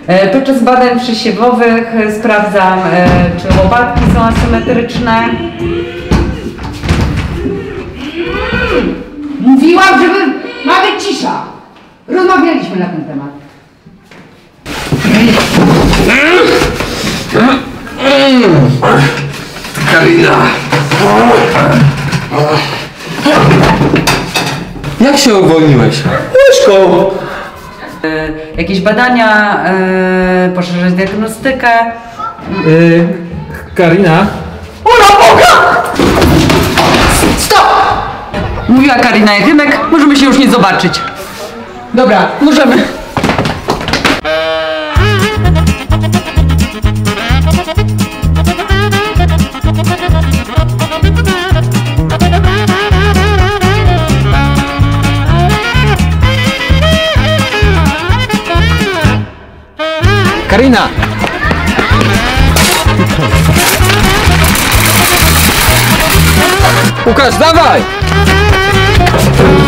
Podczas badań przesiewowych sprawdzam, czy łopatki są asymetryczne. Mówiłam, żeby ma być cisza. Rozmawialiśmy na ten temat. Karina! Jak się uwolniłeś? Łyżką! Jakieś badania, poszerzać diagnostykę. Karina? Ola Boga! Stop! Mówiła Karina Jachemek, możemy się już nie zobaczyć. Dobra, możemy. Karina! Łukasz, dawaj!